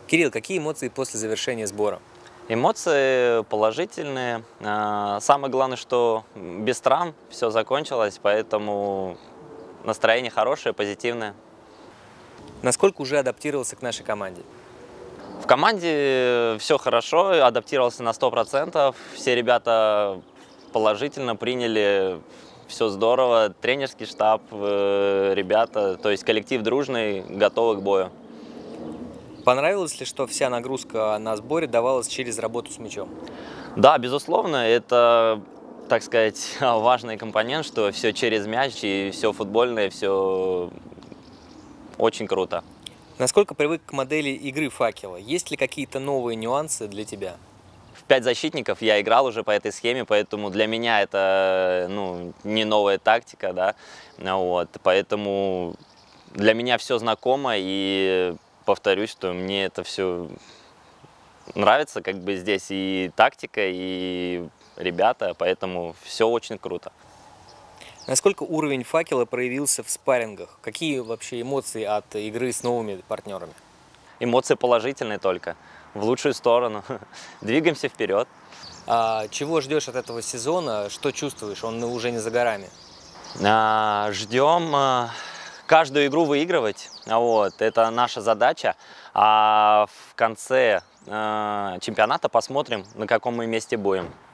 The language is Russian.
Кирилл, какие эмоции после завершения сбора? Эмоции положительные. Самое главное, что без травм все закончилось, поэтому настроение хорошее, позитивное. Насколько уже адаптировался к нашей команде? В команде все хорошо, адаптировался на 100%. Все ребята положительно приняли, все здорово. Тренерский штаб, ребята, то есть коллектив дружный, готовы к бою. Понравилось ли, что вся нагрузка на сборе давалась через работу с мячом? Да, безусловно, это, так сказать, важный компонент, что все через мяч и все футбольное, все очень круто. Насколько привык к модели игры факела? Есть ли какие-то новые нюансы для тебя? В 5 защитников я играл уже по этой схеме, поэтому для меня это не новая тактика, да, вот, поэтому для меня все знакомо, и повторюсь, что мне это все нравится, как бы здесь и тактика, и ребята, поэтому все очень круто. Насколько уровень факела проявился в спаррингах? Какие вообще эмоции от игры с новыми партнерами? Эмоции положительные только, в лучшую сторону. Двигаемся вперед. Чего ждешь от этого сезона? Что чувствуешь? Он уже не за горами. Ждем каждую игру выигрывать. Вот, это наша задача. А в конце чемпионата посмотрим, на каком мы месте будем.